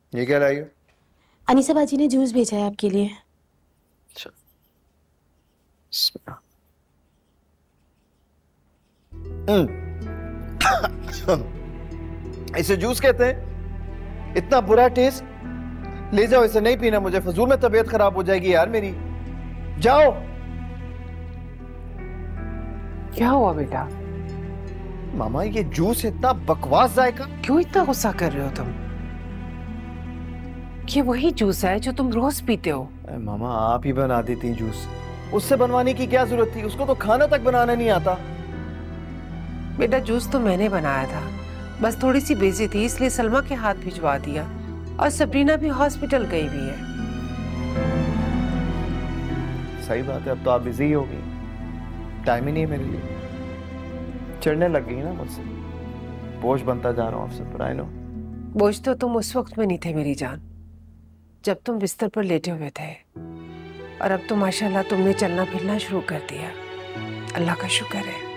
ये क्या लाई हो? अनीसा बाजी ने जूस भेजा है आपके लिए। अच्छा। इसे जूस कहते हैं? इतना बुरा टेस्ट। ले जाओ, इसे नहीं पीना मुझे, फजूल में तबीयत खराब हो जाएगी यार मेरी। जाओ। क्या हुआ बेटा? मामा ये जूस इतना बकवास जायका। क्यों इतना गुस्सा कर रहे हो तुम? ये वही जूस है जो तुम रोज पीते हो। मामा आप ही बना देती जूस, उससे बनवाने की क्या जरूरत थी? उसको तो खाना तक बनाना नहीं आता। बेटा जूस तो मैंने बनाया था, बस थोड़ी सी बिजी थी इसलिए सलमा के हाथ भिजवा दिया। और सबरीना भी हॉस्पिटल गई हुई है। सही बात है, अब तो आप बिजी ही हो गई, टाइम ही नहीं है मेरे लिए। चिढ़ने लग गई ना मुझसे, बोझ बनता जा रहा हूँ आपसे पर। I know. बोझ तो तुम उस वक्त में नहीं थे मेरी जान, जब तुम बिस्तर पर लेटे हुए थे। और अब तो माशाल्लाह तुमने चलना फिरना शुरू कर दिया, अल्लाह का शुक्र है।